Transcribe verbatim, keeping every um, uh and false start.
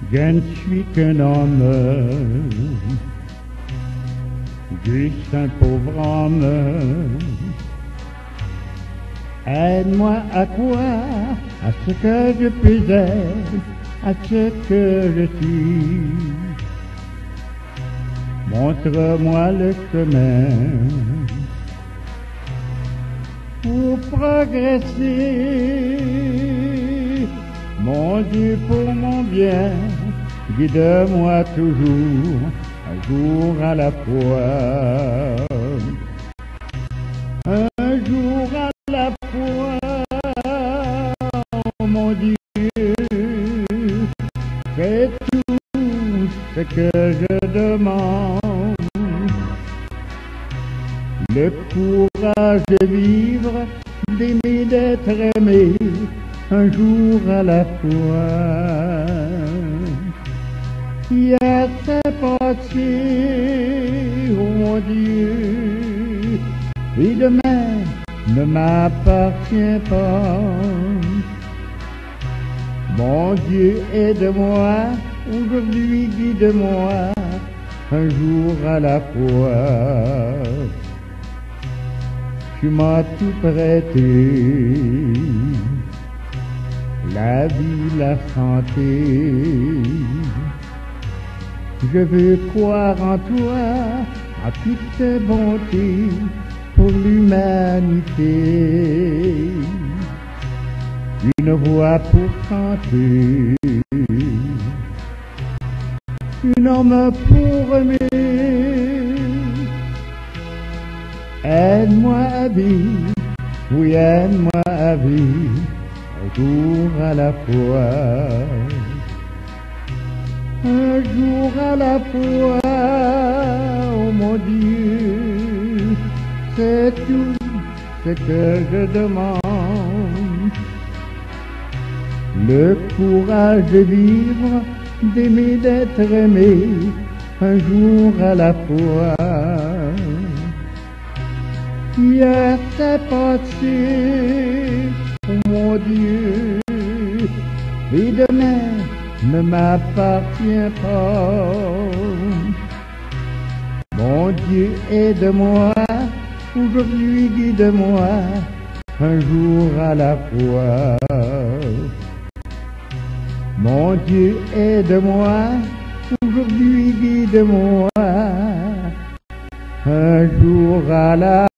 Je ne suis qu'un homme, juste un pauvre homme. Aide-moi à quoi? À ce que je puis être, à ce que je suis. Montre-moi le chemin pour progresser. Mon Dieu, pour mon bien, guide-moi toujours, un jour à la fois. Un jour à la fois, oh mon Dieu, fais tout ce que je demande. Le courage de vivre, d'aimer, d'être aimé, un jour à la fois. Hier c'est passé, oh mon Dieu, et demain ne m'appartient pas. Mon Dieu, aide-moi, aujourd'hui guide-moi, un jour à la fois. Tu m'as tout prêté, la vie, la santé. Je veux croire en toi, en toutes tes bontés pour l'humanité. Une voix pour chanter, un homme pour aimer. Aide-moi à vivre, oui aide-moi à vivre, un jour à la fois. Un jour à la fois, oh mon Dieu, c'est tout ce que je demande. Le courage de vivre, d'aimer, d'être aimé, un jour à la fois. Hier c'est passé, oh mon Dieu, et demain ne m'appartient pas. Mon Dieu, aide-moi, aujourd'hui guide-moi, un jour à la fois. Mon Dieu, aide-moi, aujourd'hui guide-moi, un jour à la